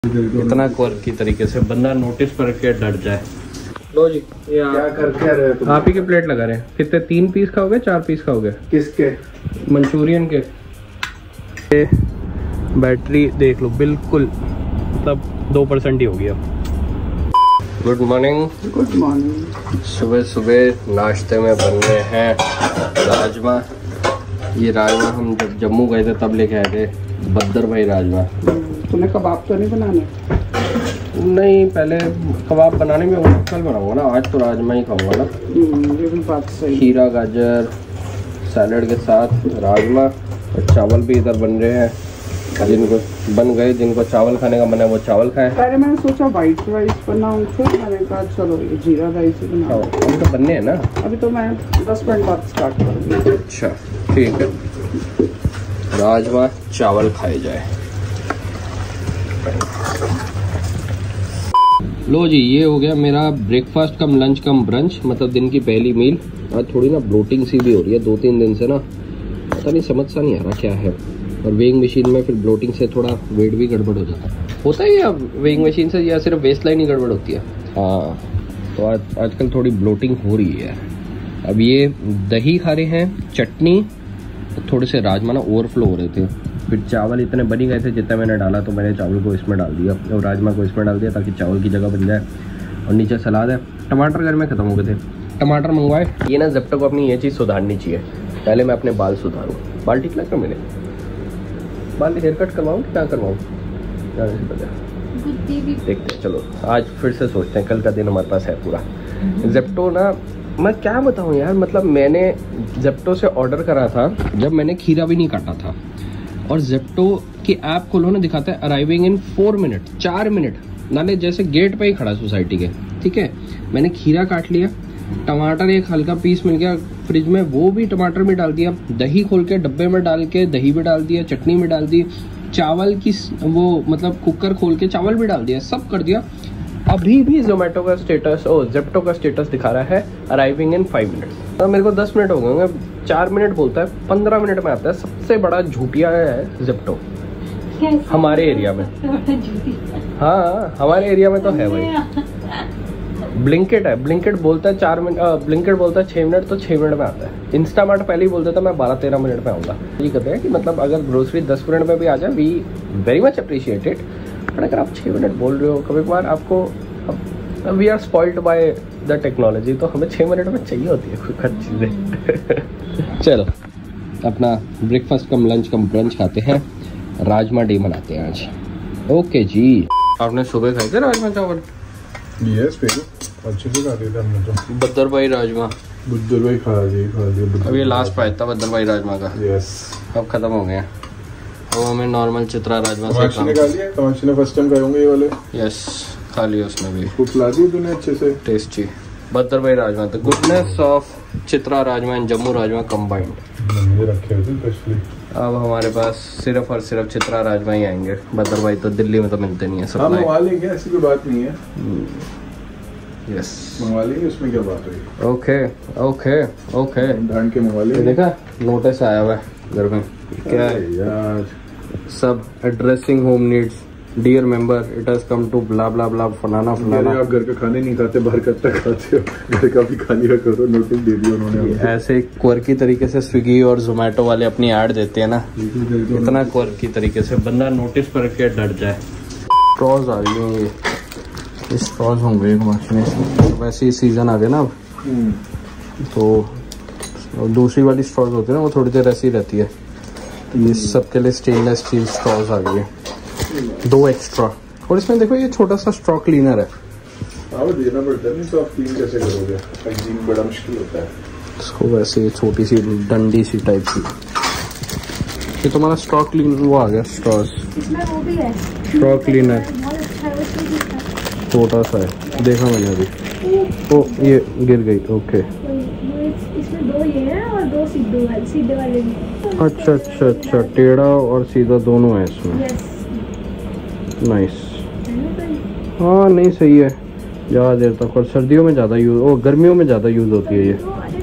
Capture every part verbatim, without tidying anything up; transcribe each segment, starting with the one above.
इतना क्वर्की तरीके से बंदा नोटिस पर के डर जाए। लो जी, ये आप क्या कर क्या रहे हो? आप ही के प्लेट लगा रहे हैं। कितने, तीन पीस खाओगे चार पीस खाओगे? किसके? मंचूरियन के। ये बैटरी देख लो, बिल्कुल मतलब दो परसेंट ही होगी अब। Good morning. Good morning. सुबह सुबह नाश्ते में बन रहे हैं राजमा। ये राजमा हम जब जम्मू गए थे तब लेके आए थे, बद्दर भाई राजमा। तूने कबाब तो नहीं बनाने? नहीं, पहले कबाब बनाने में कल बनाऊंगा ना, आज तो राजमा ही खाऊंगा ना। ये भी बात सही। खीरा गाजर सैलड के साथ राजमा और चावल भी इधर बन रहे हैं। जिनको बन गए, जिनको चावल खाने का मन है वो चावल खाएं। पहले मैंने सोचा वाइट राइस बनाऊं, फिर मैंने कहा चलो ये जीरा राइस ही बनाओ। अभी तो बनने हैं ना, अभी तो मैं दस मिनट बाद स्टार्ट करूँगी। अच्छा ठीक है, राजमा चावल खाए जाए। लो जी, ये हो गया मेरा breakfast cum lunch cum brunch, मतलब दिन की पहली मील। आज थोड़ी ना ब्लोटिंग सी भी हो रही है दो तीन दिन से ना, पता नहीं समझ सा नहीं आ रहा क्या है। और वेइंग मशीन में फिर ब्लोटिंग से थोड़ा वेट भी गड़बड़ हो जाता है। होता है या वेइंग मशीन से, या सिर्फ वेस्ट लाइन ही गड़बड़ होती है? हाँ, तो आज आजकल थोड़ी ब्लोटिंग हो रही है। अब ये दही खा रहे हैं, चटनी, थोड़े से राजमा ना ओवरफ्लो हो रहे थे। फिर चावल इतने बन ही गए थे जितना मैंने डाला, तो मैंने चावल को इसमें डाल दिया और राजमा को इसमें डाल दिया ताकि चावल की जगह बन जाए। और नीचे सलाद है। टमाटर घर में ख़त्म हो गए थे, टमाटर मंगवाए। ये ना ज़ेप्टो को अपनी ये चीज़ सुधारनी चाहिए। पहले मैं अपने बाल सुधारूँ। बाल ठीक लग रहा मेरे? बाल हेयर कट करवाऊँ क्या करवाऊँ, जाने से पहले देखते हैं। चलो आज फिर से सोचते हैं, कल का दिन हमारे पास है पूरा। ज़ेप्टो ना, मैं क्या बताऊँ यार, मतलब मैंने ज़ेप्टो से ऑर्डर करा था जब मैंने खीरा भी नहीं काटा था। और ज़ेप्टो की ऐप खोलो ना, दिखाता है अराइविंग इन फोर मिनट, चार मिनट नाले जैसे गेट पे ही खड़ा सोसाइटी के। ठीक है, मैंने खीरा काट लिया, टमाटर एक हल्का पीस मिल गया फ्रिज में, वो भी टमाटर में डाल दिया, दही खोल के डब्बे में डाल के दही भी डाल दिया, चटनी भी डाल दी, चावल की वो मतलब कुकर खोल के चावल भी डाल दिया, सब कर दिया। अभी भी जोमेटो का स्टेटस, ओ ज़ेप्टो का स्टेटस दिखा रहा है अराइविंग इन फाइव मिनट्स। तो मेरे को दस मिनट हो गए होंगे, चार मिनट बोलता है, पंद्रह मिनट में आता है। सबसे बड़ा झूठिया है ज़ेप्टो हमारे एरिया में। हाँ, हमारे एरिया में तो है भाई। ब्लिंकिट है, ब्लिंकिट बोलता है चार मिनट, ब्लिंकिट बोलता है छः मिनट, तो छः मिनट में आता है। इंस्टामार्ट पहले ही बोलता था मैं बारह तेरह मिनट में आऊँगा। ये कहते हैं कि मतलब अगर ग्रोसरी दस मिनट में भी आ जाए, we very much appreciated. But अगर आप छः मिनट बोल रहे हो, कभी कभार आपको, we are spoiled by the technology, तो हमें छः मिनट में चाहिए होती है कुछ हर चीज़ें। चलो अपना breakfast cum lunch cum brunch खाते हैं, राजमा डे मनाते हैं आज। ओके जी, आपने सुबह खाए थे राजमा चावल? यस बेबी, अच्छे से खा लिया हमने तो। बद्दर भाई राजमा, बद्दर भाई खा लिया खा लिया। अब ये लास्ट पाया था बद्दर भाई राजमा का। यस, अब खत्म हो गया। अब हमें नॉर्मल चित्रा राजमा से काम निकाल लिया। तमाशी ने फर्स्ट टाइम खाए होंगे ये वाले। यस, खा लिया उसने भी। वो खिला दिया तूने अच्छे से, टेस्टी बद्दर भाई rajma, the goodness of Chitra rajma and Jammu rajma combined. Mummy ने रखे हुए थे स्पेशली। अब हमारे पास सिर्फ और सिर्फ चित्रा राजमा ही आएंगे। बद्दर भाई तो दिल्ली में तो मिलते नहीं है। सब मंगवा लेंगे, ऐसी कोई बात नहीं है। यस, मंगवा लेंगे, उसमें क्या बात है। ओके ओके ओके, ढांड के मंगवा लेंगे। देखा नोटिस आया हुआ है घर में, क्या है यार, सब addressing home needs, dear member it has come to blah blah blah फलाना फलाना। आप घर का खाने नहीं खाते, बाहर का खाते हो, घर का भी खा लिया करो। नोटिस दे दिया उन्होंने। ऐसे क्वर्की तरीके से स्विगी और जोमेटो वाले अपनी ऐड देते हैं ना, इतना क्वर्की तरीके से बंदा नोटिस पर के डर जाए। स्ट्रॉज आ रही है, ये स्ट्रॉज होंगे मशीन। वैसे ही सीजन आ गया ना अब, तो दूसरी वाली स्ट्रॉज होती है ना, वो थोड़ी देर ऐसी रहती है। ये सबके लिए स्टेनलेस स्टील स्ट्रॉज आ गई है, दो एक्स्ट्रा। और इसमें देखो ये छोटा सा स्ट्रॉ क्लीनर है। हाँ, देना पड़ता है, नहीं तो आप क्लीन कैसे करोगे? हाइजीन बड़ा मुश्किल होता है। इसको वैसे छोटी सी डंडी सी टाइप की। ये तुम्हारा स्ट्रॉ क्लीन वो आ गया, स्ट्रॉज वो भी है, स्ट्रॉ क्लीनर छोटा सा है, देखा मैंने अभी। ओ ये गिर गई। ओके, इसमें दो ये है और दो सीधे वाले सीधे वाले भी। अच्छा अच्छा अच्छा, टेढ़ा और सीधा दोनों है इसमें। नाइस। हाँ नहीं सही है, ज़्यादा देर तक। और सर्दियों में ज़्यादा यूज़, और गर्मियों में ज़्यादा यूज़ होती है ये।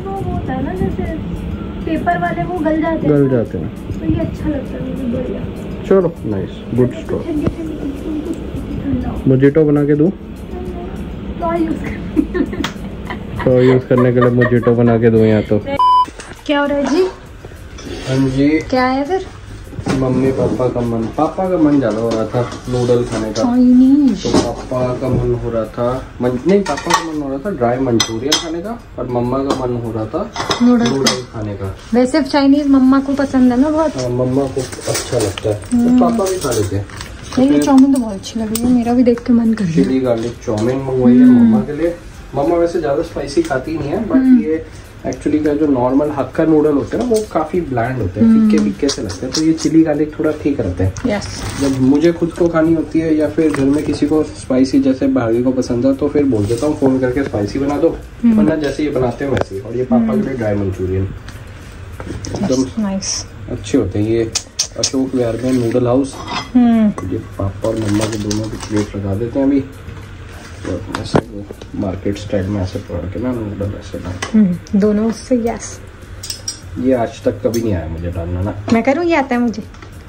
पेपर वाले वो गल जाते हैं, गल जाते हैं, तो ये अच्छा लगता है मुझे, बढ़िया। चलो नाइस, गुड स्टॉक। मोजिटो बना के दूँ? तो यूज कर तो यूज़ करने के लिए मोजिटो बना के दूँ यहाँ तो। क्या हो रहा है जी? हाँ जी, क्या है फिर? मम्मी पापा का मन पापा का मन ज़्यादा हो रहा था नूडल खाने का। तो पापा का मन हो रहा था मन, नहीं पापा का मन हो रहा था ड्राई मंचूरियन खाने का, और मम्मा का मन हो रहा था नूडल नूडल खाने का। वैसे चाइनीज मम्मा को पसंद है ना बहुत। हाँ, मम्मा को अच्छा लगता है तो पापा भी खा लेते हैं। नहीं, चाउमीन तो बहुत अच्छी लग रही है, मेरा भी देख के मन कर रहा है। चिली गार्लिक चाउमीन मंगवाई है मम्मा के लिए। मम्मा वैसे ज़्यादा स्पाइसी खाती नहीं है, बट ये एक्चुअली का जो नॉर्मल हक्का नूडल होते हैं ना वो काफ़ी ब्लैंड होते हैं, फिक्के फिक्के से लगते हैं, तो ये चिली गार्लिक थोड़ा ठीक रहते हैं। यस। जब मुझे खुद को खानी होती है या फिर घर में किसी को स्पाइसी जैसे भाभी को पसंद है तो फिर बोल देता हूँ फ़ोन करके स्पाइसी बना दो, वरना जैसे ये बनाते हैं वैसे ही। और ये पापा के लिए ड्राई मंचूरियन एकदम नाइस अच्छे होते हैं। ये अशोक विहार में नूडल हाउस, ये पापा और मम्मा के दोनों की प्लेट लगा देते हैं अभी, और ऐसे वो मार्केट स्टाइल में ऐसे पकड़ के ना नूडल ऐसे डाल दोनों उससे। यस, ये आज तक कभी नहीं आया मुझे डालना ना। मैं करूँ, ये आता है मुझे।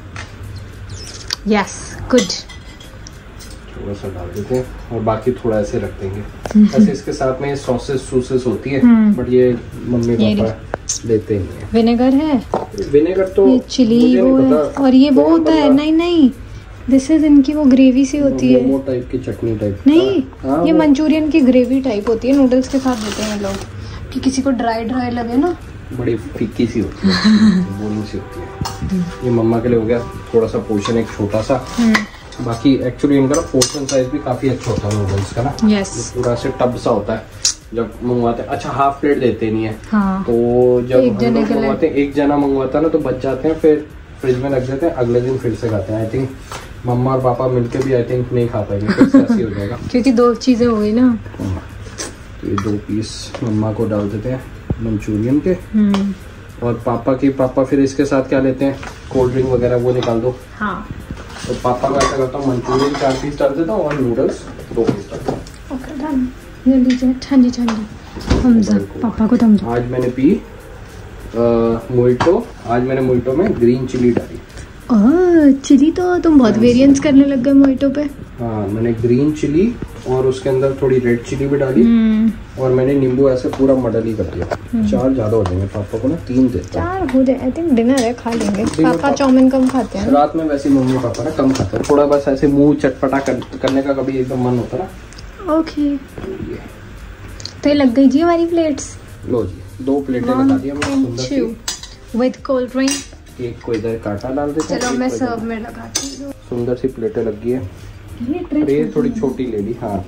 Yes, good. थोड़ा सा डाल देते हैं और बाकी थोड़ा ऐसे रख देंगे। ऐसे इसके साथ में सॉसेस सूसेस होती है, बट ये मम्मी पापा देते ही नहीं है। विनेगर है, विनेगर तो ये चिली वो है, और ये वो होता है। नहीं नहीं, दिस इज इनकी वो ग्रेवी सी होती है, मोमो टाइप की चटनी टाइप। नहीं हाँ, ये वो- मंचूरियन की ग्रेवी टाइप होती है, नूडल्स के साथ देते हैं ये लोग, कि किसी को ड्राई ड्राई लगे ना। बड़ी फीकी सी होती है, बोली सी होती है। ये मम्मा के लिए हो गया थोड़ा सा पोर्शन, एक छोटा सा। बाकी एक्चुअली इनका ना पोर्शन साइज भी काफी अच्छा होता है नूडल्स का ना। यस, ये पूरा से टब सा होता है जब मंगवाते हैं। अच्छा, हाफ प्लेट देते नहीं है, हाँ। तो जब एक हम जने लोग के लिए। मंगवाते हैं, एक जना मंगवाता है ना तो बच जाते हैं, फिर फ्रिज में रख देते हैं, अगले दिन फिर से खाते हैं। आई थिंक मम्मा और पापा मिलके भी आई थिंक नहीं खा पाएंगे, फिर से ऐसे हो जाएगा। क्योंकि दो चीजें हो गई ना। तो ये दो पीस मम्मा को डाल देते हैं मंचूरियन के, और पापा की पापा फिर इसके साथ क्या लेते हैं, कोल्ड ड्रिंक वगैरह वो निकाल दो। हाँ, तो पापा का ऐसा करता हूँ, मंचूरियन चार पीस डाल देता हूँ और नूडल्स दो पीस डालता हूँ। Okay done. ये लीजिए ठंडी ठंडी थम्स अप, पापा को थम्स अप। आज मैंने पी मोइटो, आज मैंने मोइटो में ग्रीन चिली डाली। ओह, चिली तो तुम बहुत वेरिएंस करने लग गए मोइटो पे। हाँ, मैंने ग्रीन चिली और उसके अंदर थोड़ी रेड चिली भी डाली, और मैंने नींबू ऐसे पूरा मडल ही कर दिया। चार ज्यादा हो जाएंगे, पापा को ना तीन देता हूँ। चार हो जाए, आई थिंक डिनर है, खा लेंगे। डिनर पापा खा- चाउमीन कम खाते हैं ना। रात में वैसे मम्मी पापा ना कम खाते हैं, थोड़ा बस ऐसे मुंह चटपटा कर, करने का कभी एकदम मन होता ना। ओके, तो ये लग गई जी हमारी प्लेट्स। लो जी, दो प्लेटें लगा दी हमने सुंदर सी। With cold drink. एक को इधर काटा डाल देते हैं, चलो एक मैं को इधर। सर्व में लगाती हूँ। सुंदर सी प्लेटें लगी है, ये ट्रे और ये थोड़ी छोटी ले ली। हाँ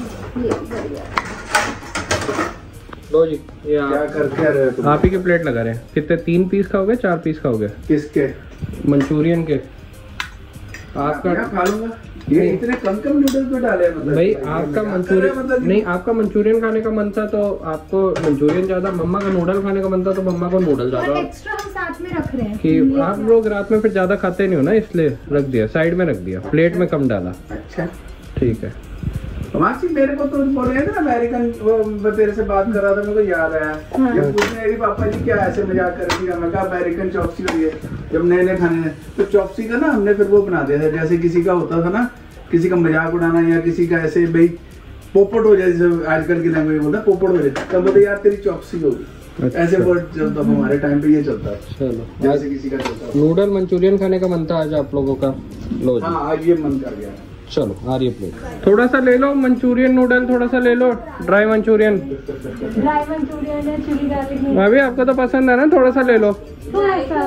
लो जी, ये क्या आप, कर क्या रहे हो तुम? आप ही की प्लेट लगा रहे हैं। कितने, तीन पीस खाओगे चार पीस खाओगे किसके? मंचूरियन के? आपका मैं खा लूंगा। ये इतने कम कम नूडल्स में डाले हैं, मतलब भाई ये आपका मजाक कर रहे हैं, मंचूरियन मतलब नहीं, आपका मंचूरियन खाने का मन था तो आपको मंचूरियन ज्यादा, मम्मा का नूडल खाने का मन था तो मम्मा को नूडल ज्यादा। एक्स्ट्रा हम साथ में रख रहे हैं कि आप लोग रात में फिर ज्यादा खाते नहीं हो ना, इसलिए रख दिया, साइड में रख दिया, प्लेट में कम डाला। अच्छा, ठीक है। मासी मेरे को तो बोल रहे थे ना अमेरिकन, वो मैं तेरे से बात कर रहा था, मेरे को याद आया। जब पूछने अरे पापा जी क्या ऐसे मजाक कर रही थी, मैं कहा अमेरिकन चॉपसी होती है जब नए नए खाने, तो चॉपसी का ना हमने फिर वो बना दिया था, जैसे किसी का होता था ना, किसी का मजाक उड़ाना या किसी का ऐसे भाई पोपट हो जाए, जैसे आजकल की लैंग्वेज बोलता पोपट हो जाए, तब बोलते यार तेरी चॉपसी होगी। अच्छा। ऐसे वर्ड चलता था हमारे टाइम पे, ये चलता था चलो, जैसे किसी का चलता था। नूडल मंचूरियन खाने का मन था आज आप लोगों का। लो जी, हाँ आज ये मन कर गया। चलो आ रही है प्लेट। थोड़ा सा ले लो मंचूरियन नूडल, थोड़ा सा ले लो ड्राई मंचूरियन। ड्राई मंचूरियन है, चिली गार्लिक। अभी आपको तो पसंद है ना, थोड़ा सा ले लो। थोड़ा सा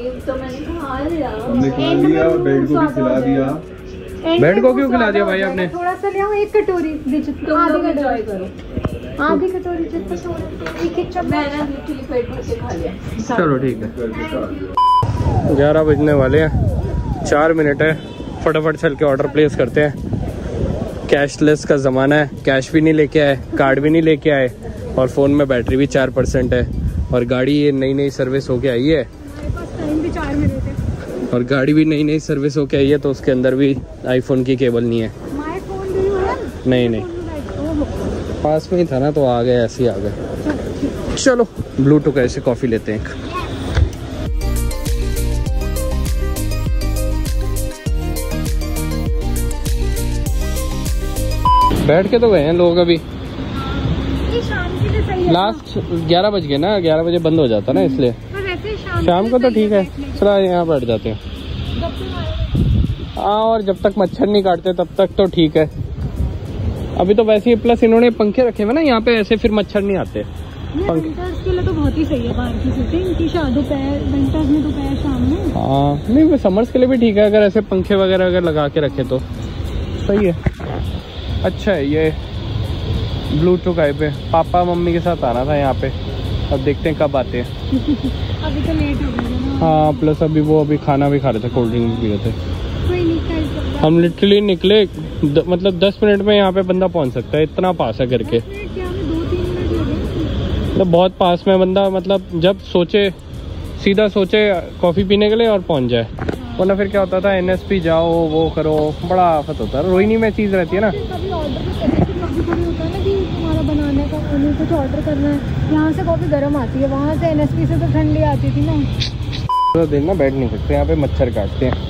हमने खा लिया, बेड को भी खिला दिया। बेड को क्यों खिला दिया भाई आपने? थोड़ा सा ले आओ, एक कटोरी बीच आधी कटोरी करो, आधी कटोरी जितना थोड़ा, एक एक चम्मच। मैंने लिटरली पेट भर के खा लिया। चलो ठीक है, ग्यारह बजने वाले हैं, चार मिनट है, फटाफट चल के ऑर्डर प्लेस करते हैं। कैशलेस का ज़माना है, कैश भी नहीं लेके आए, कार्ड भी नहीं लेके आए, और फ़ोन में बैटरी भी चार परसेंट है, और गाड़ी ये नई नई सर्विस होके आई है, टाइम भी चार मिनट है, और गाड़ी भी नई नई सर्विस होके आई है, तो उसके अंदर भी आईफोन की केबल नहीं है। माय फोन भी है। नहीं नहीं, पास में ही था ना तो आ गए, ऐसे ही आ गए। चलो ब्लूटूथ ऐसे कॉफ़ी लेते हैं एक। बैठ के तो गए हैं लोग अभी। ये शाम के लिए सही है। लास्ट ग्यारह बज गए ना, ग्यारह बजे बंद हो जाता ना, इसलिए पर वैसे शाम, शाम को तो ठीक है। बैठने के चलो यहाँ बैठ जाते हैं। हाँ, और जब तक मच्छर नहीं काटते तब तक तो ठीक है। अभी तो वैसे ही प्लस इन्होंने पंखे रखे हुए ना यहाँ पे, ऐसे फिर मच्छर नहीं आते। लिए विंटर्स के लिए तो बहुत ही सही है बाहर की सिटिंग की, दोपहर विंटर्स में दोपहर शाम में। हाँ नहीं, वो समर्स के लिए भी ठीक है, अगर ऐसे पंखे वगैरह अगर लगा के रखे तो सही है। अच्छा है ये ब्लूटूथ आई पे। पापा मम्मी के साथ आना था यहाँ पे, अब देखते हैं कब आते हैं। अभी तो लेट हो गया ना। हाँ, प्लस अभी वो अभी खाना भी खा रहे थे, कोल्ड ड्रिंक भी पी रहे थे। कोई नहीं, कल चल हम लिटरली निकले द, मतलब दस मिनट में यहाँ पे बंदा पहुँच सकता है, इतना पास है करके। क्या हमें दो तीन मिनट लगे। मतलब बहुत पास में बंदा, मतलब जब सोचे सीधा सोचे कॉफ़ी पीने के लिए और पहुँच जाए। वरना फिर क्या होता था, एन एस पी जाओ वो करो, बड़ा आफत होता है। रोहिणी में चीज़ रहती है ना, कभी ऑर्डर भी करते हैं, कभी कभी होता है ना कि तुम्हारा बनाने का उन्हें कुछ ऑर्डर करना है, यहाँ से कॉफ़ी गर्म आती है, वहाँ से एन एस पी से तो ठंडी आती थी ना। तो दिन ना बैठ नहीं सकते यहाँ पे, मच्छर काटते हैं।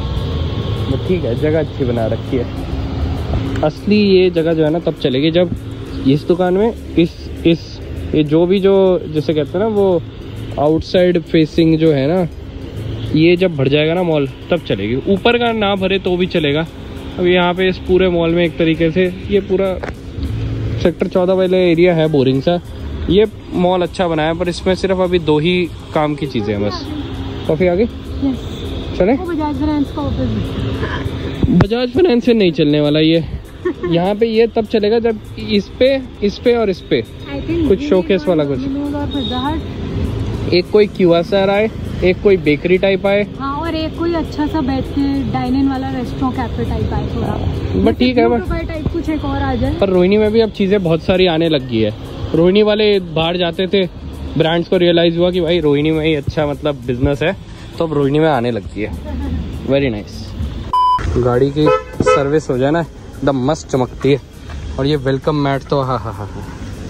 बट ठीक है, जगह अच्छी बना रखी है। असली ये जगह जो है ना तब चलेगी जब इस दुकान में इस इस ये जो भी जो जैसे कहते हैं ना वो आउटसाइड फेसिंग जो है ना, ये जब भर जाएगा ना मॉल तब चलेगी। ऊपर का ना भरे तो भी चलेगा। अब यहाँ पे इस पूरे मॉल में एक तरीके से ये पूरा सेक्टर चौदह वाले एरिया है बोरिंग सा। ये मॉल अच्छा बनाया पर इसमें सिर्फ अभी दो ही काम की चीज़ें हैं बस। कॉफ़ी आ गई, चले। बजाज फाइनेंस का ऑफिस, बजाज फाइनेंस से नहीं चलने वाला ये। यहाँ पे ये तब चलेगा जब इस पे इस पे और इस पे कुछ शोकेस वाला कुछ, एक कोई क्यूआरएस आए, एक कोई बेकरी टाइप आए। हाँ, और एक कोई अच्छा सा बैठ के डाइन इन वाला रेस्टोरेंट कैफे टाइप आए थोड़ा। बट ठीक है, बट टाइप कुछ एक और आ जाए। पर रोहिणी में भी अब चीज़ें बहुत सारी आने लग गई है। रोहिणी वाले बाहर जाते थे, ब्रांड्स को रियलाइज हुआ कि भाई रोहिणी में ही अच्छा मतलब बिजनेस है, तो अब रोहिणी में आने लग गई है। Very nice. गाड़ी की सर्विस हो जाए ना एकदम मस्त चमकती है। और ये वेलकम मैट तो हाँ हाँ हाँ हाँ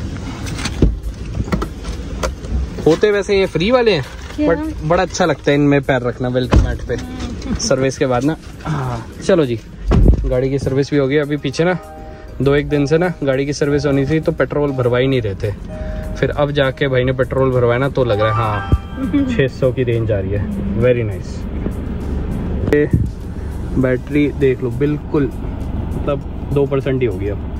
होते वैसे ये फ्री वाले हैं, बट बड़ा अच्छा लगता है इनमें पैर रखना वेलकम मैट पे सर्विस के बाद ना। हाँ चलो जी, गाड़ी की सर्विस भी हो गई। अभी पीछे ना दो एक दिन से ना गाड़ी की सर्विस होनी थी तो पेट्रोल भरवा ही नहीं रहे थे। फिर अब जाके भाई ने पेट्रोल भरवाया ना तो लग रहा है हाँ छः सौ की रेंज आ रही है। Very nice. बैटरी देख लो, बिल्कुल मतलब दो परसेंट ही हो गया।